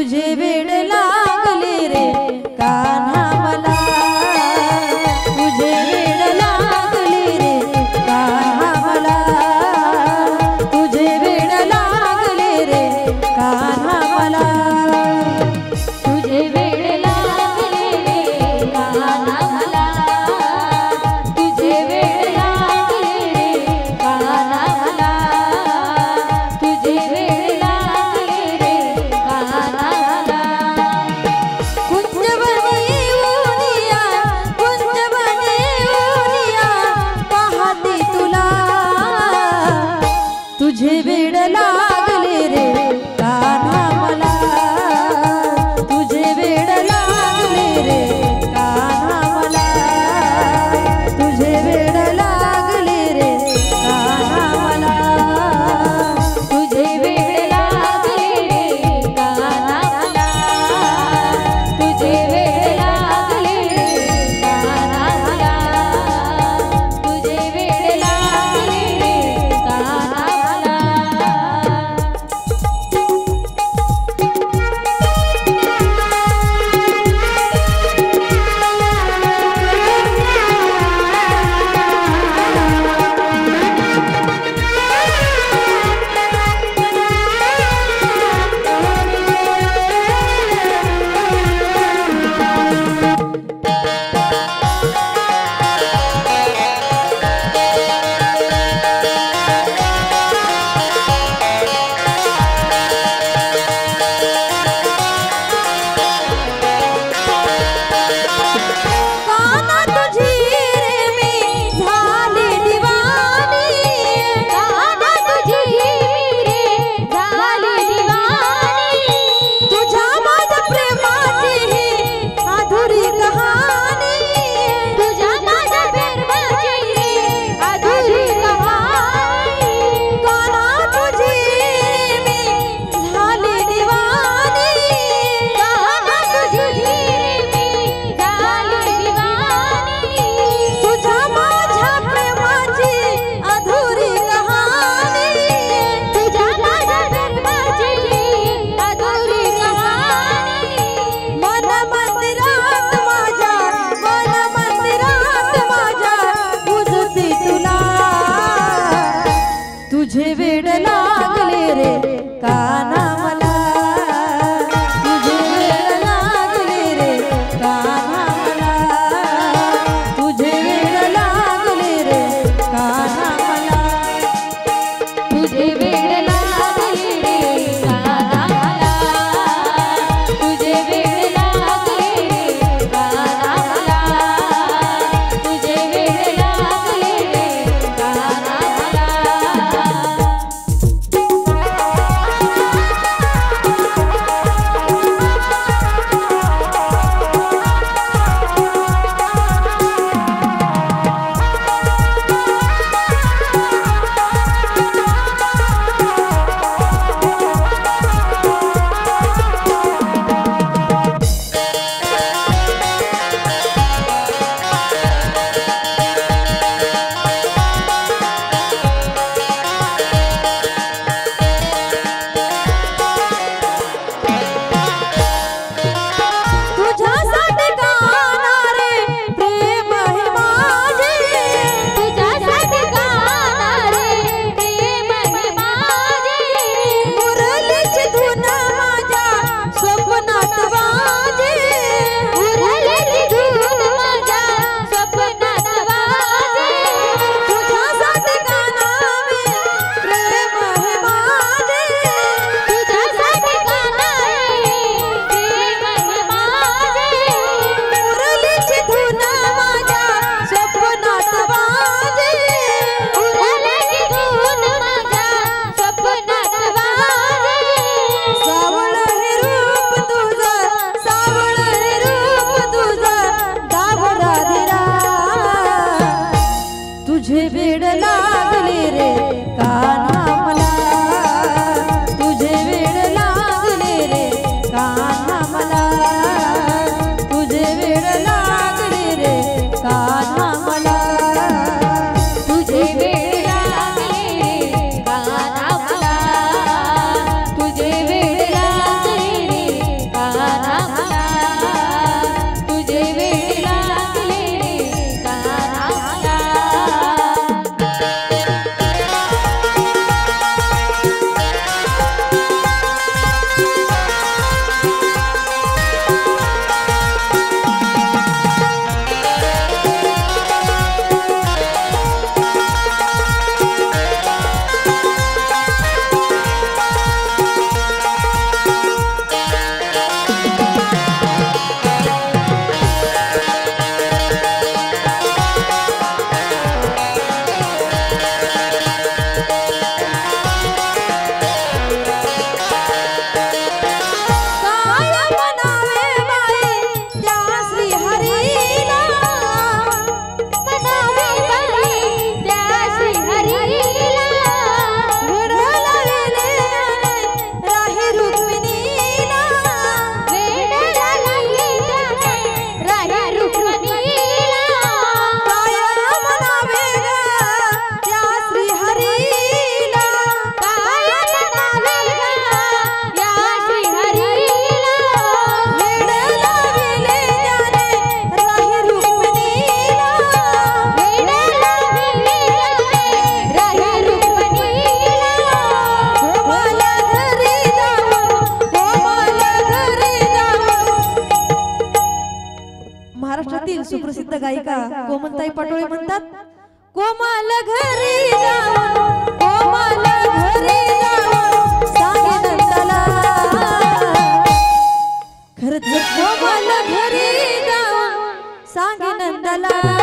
तुझे वेड लागले रे कान्हा मला, तुझे वेड लागले रे कान्हा मला, तुझे वेड लागले रे कान्हा मला, तुझे वेड लागले रे कान्हा मला, तुझे वेड लागले रे कान्हा मला, तुझे वेड लागले रे कान्हा मला। कुंजवने उनिया पाहते तुला, तुझे वेड लागले रे कान्हा मला, तुझे वेड लागले रे कान्हा मला, तुझे वेड लागले रे कान्हा मला, तुझे वेड लागले रे कान्हा मला, तुझे वेड लागले रे कान्हा मला, तुझे वेड लागले रे कान्हा मला। कान्हा तुझी रे मी झाली दिवानी, कान्हा तुझी रे झाली दिवानी, तुझ्या माझ्या प्रेमाची ही अधुरी कहाणी, तुझ्या माझ्या प्रेमाची ही अधुरी कहाणी, कान्हा तुझी रे मी झाली दिवानी, कान्हा तुझी रे मी झाली दिवानी, तुझ्या माझ्या प्रेमाची अधुरी कहाणी, तुझ्या माझ्या प्रेमाची अधुरी कहाणी, मन मंदिरात माझ्या, मन मंदिरात माझ्या बुजती तुला, तुझे वेड लागले रे कान्हा मला, तुझे वेड लागले रे कान्हा मला, तुझे वेड लागले रे कान्हा मला, तुझे वेड लागले रे कान्हा मला, तुझे वेड लागले रे कान्हा मला, तुझे वेड लागले रे कान्हा मला। कोमलताई पटोळे म्हणतात, कोमल घरी जाऊन, कोमल घरी जाऊन सांगे नंदाला, खरंच कोमल घरी जाऊन सांगे नंदाला.